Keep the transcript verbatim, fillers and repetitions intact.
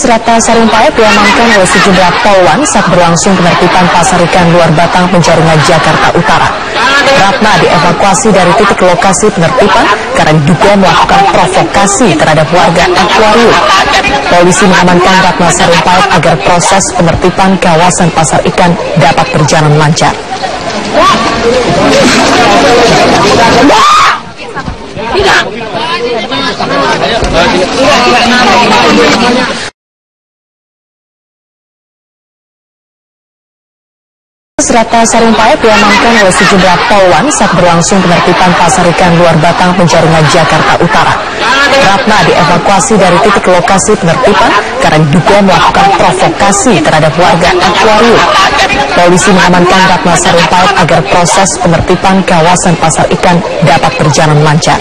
Ratna Sarumpait diamankan oleh sejumlah poluan saat berlangsung penertiban pasar ikan luar Batang Penjaringan, Jakarta Utara. Ratna dievakuasi dari titik lokasi penertiban karena diduga melakukan provokasi terhadap warga akuarium. Polisi mengamankan Ratna Sarumpait agar proses penertiban kawasan pasar ikan dapat berjalan lancar. Ratna Sarumpait diamankan oleh sejumlah poluan saat berlangsung penertiban pasar ikan luar Batang Penjaringan, Jakarta Utara. Ratna dievakuasi dari titik lokasi penertiban karena diduga melakukan provokasi terhadap warga akuarium. Polisi mengamankan Ratna Sarumpait agar proses penertiban kawasan pasar ikan dapat berjalan lancar.